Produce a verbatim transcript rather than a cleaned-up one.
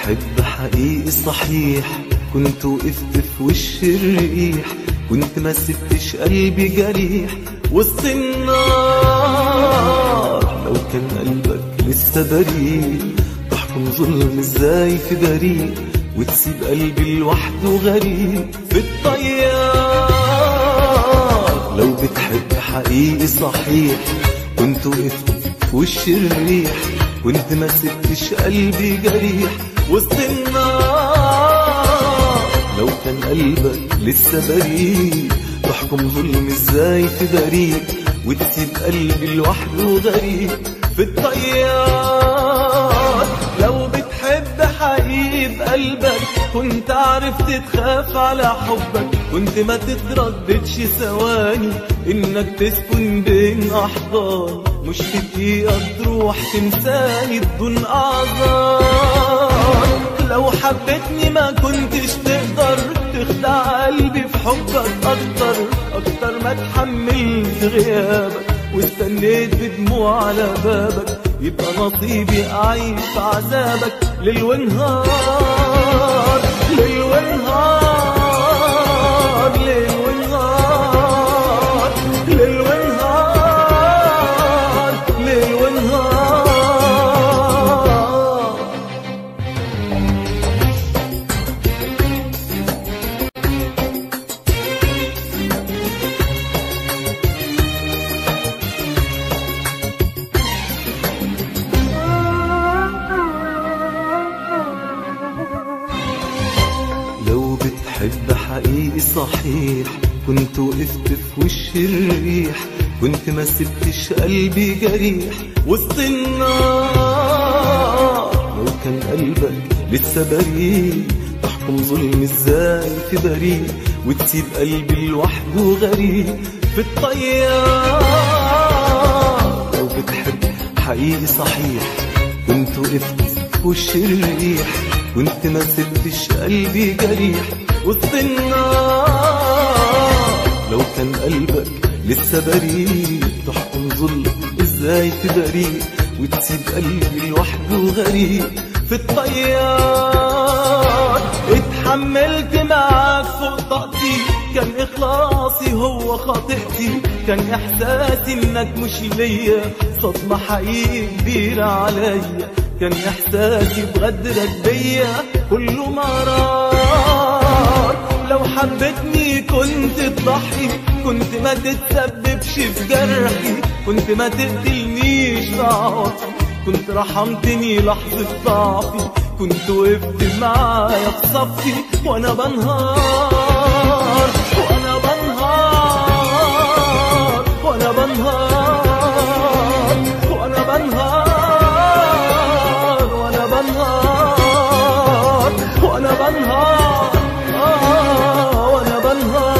بتحب حقيقي صحيح كنت وقفت في وش الريح، كنت ما سبتش قلبي جريح وسط النار. لو كان قلبك لسه بريء تحكم ظلم ازاي في بريء، وتسيب قلبي لوحده غريب في الطيار. لو بتحب حقيقي صحيح كنت وقفت في وش الريح، كنت ما سبتش قلبي جريح وسط النار. لو كان قلبك لسه بريء تحكم ظلم ازاي في بريء، وتسيب قلبي لوحده غريب في الطيار. لو بتحب حقيقي بقلبك كنت عرفت تخاف على حبك، كنت ما تترددش ثواني انك تسكن بين احضان، مش في دقيقة تروح تنساني بدون اعذار. لو حبيتني ما كنتش تقدر تخدع قلبي في حبك اكتر اكتر ما تحملت غيابك واستنيت بدموع على بابك، يبقى نصيبي اعيش في عذابك ليل ونهار ليل ونهار ليل ونهار ليل ونهار ليل ونهار. لو بتحب حقيقي صحيح كنت وقفت في وش الريح، كنت ما سبتش قلبي جريح وسط النار. لو كان قلبك لسه بريء تحكم ظلم ازاي في بريء، وتسيب قلبي لوحده غريب في الطيار. لو بتحب حقيقي صحيح كنت وقفت في وش الريح، كنت ما سبتش قلبي جريح وسط النار. لو كان قلبك لسه بريء تحكم ظلم ازاي في بريء، وتسيب قلبي لوحده غريب في الطيار. اتحملت معاك فوق طاقتي، كان اخلاصي هو خاطئتي، كان احساسي انك مش ليا صدمة حقيقي كبيرة عليا، كان احساسي بغدرك بيا كله مرار. لو حبيتني كنت تضحي، كنت ما تتسببش في جرحي، كنت ما تقتلنيش في عواطفي، كنت رحمتني لحظة ضعفي، كنت وقفت معايا في صفي وانا بنهار وانا بنهار وانا بنهار وانا بنهار وانا بنهار وانا بنهار آه وانا بنهار.